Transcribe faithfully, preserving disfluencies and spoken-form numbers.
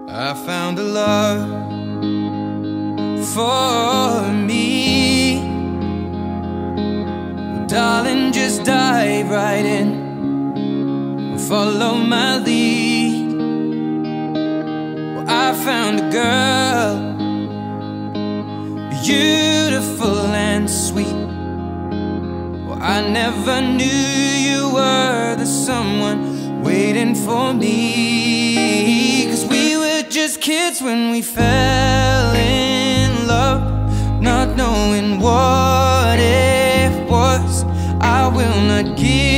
I found a love for me. Well, darling, just dive right in, follow my lead. Well, I found a girl, beautiful and sweet. Well, I never knew you were the someone waiting for me. 'Cause we were just kids when we fell in love, not knowing what it was. I will not give